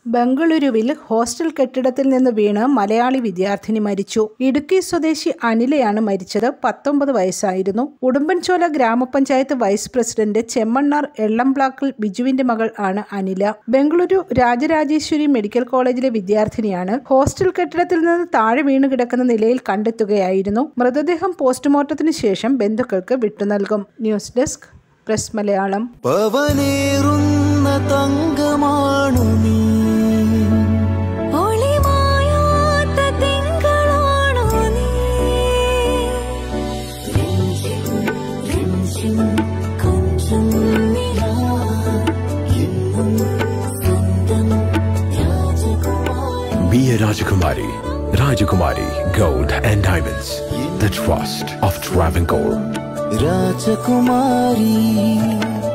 ബംഗളൂരുവിൽ ഹോസ്റ്റൽ കെട്ടിടത്തിൽ നിന്ന് വീണ് മലയാളി വിദ്യാർത്ഥിനി മരിച്ചു. ഇടുക്കി സ്വദേശി അനിലയാണ് മരിച്ചത്. 19 വയസ്സായിരുന്നു. ഉടുമ്പൻചോല ഗ്രാമപഞ്ചായത്ത് വൈസ് പ്രസിഡന്റ് ചെമ്മണ്ണാർ എള്ളംപ്ലാക്കൽ ബിജുവിന്റെ മകൾ ആണ് അനില. ബംഗളൂരു രാജരാജേശ്വരി മെഡിക്കൽ കോളേജിലെ വിദ്യാർത്ഥിനിയാണ്. ഹോസ്റ്റൽ കെട്ടിടത്തിൽ നിന്ന് താഴെ വീണ് കിടക്കുന്ന നിലയിൽ കണ്ടെത്തുകയായിരുന്നു. മൃതദേഹം പോസ്റ്റ്മോർട്ടത്തിന് ശേഷം ബന്ധുക്കൾക്ക് വിട്ടുനൽകും. News desk press Malayalam. Be a Rajakumari. Rajakumari Gold and Diamonds. The trust of Travancore. Rajakumari.